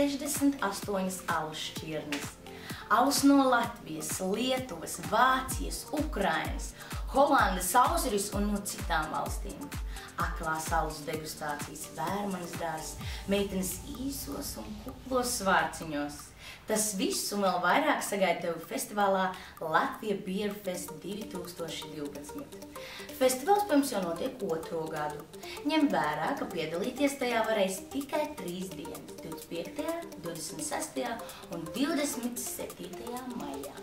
68 alus šķirnes. Alus no Latvijas, Lietuvas, Vācijas, Ukrainas, Holandes, Austrijas un no citām valstīm. Aklās alus degustācijas Vērmanas dārs, meitenes īsos un kuplos svārciņos. Tas viss un vēl vairāk sagaida tevi festivālā Latvija Beer Fest 2012. Festivāls pirms jau notiek 2. gadu. Ņem vērā, ka piedalīties tajā varēs tikai 3 dienas – 25., 26. un 27. maijā.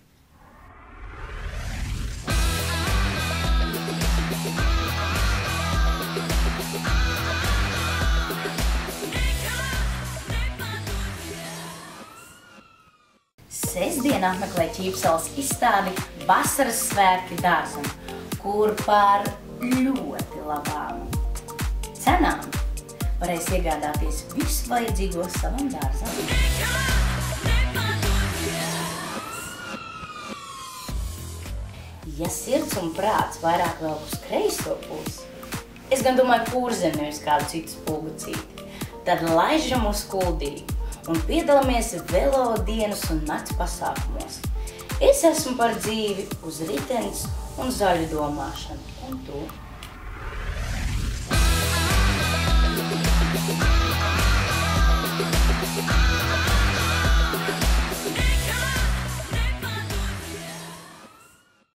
Sestdien apmeklē Ķīpseles izstādi Vasaras svētki dārzam, kur par ļoti labām cenām varēs iegādāties visu vajadzīgo savam dārzam. Ja sirds un prāts vairāk vēl uz kreiso pusi, es gan domāju Kurzem, nevis kādu citu spulgucīti, tad laižam uz Kuldīgu un piedalāmies velo dienas un nakts pasākumos. Es esmu par dzīvi uz ritenes un zaļu domāšanu. Un tu?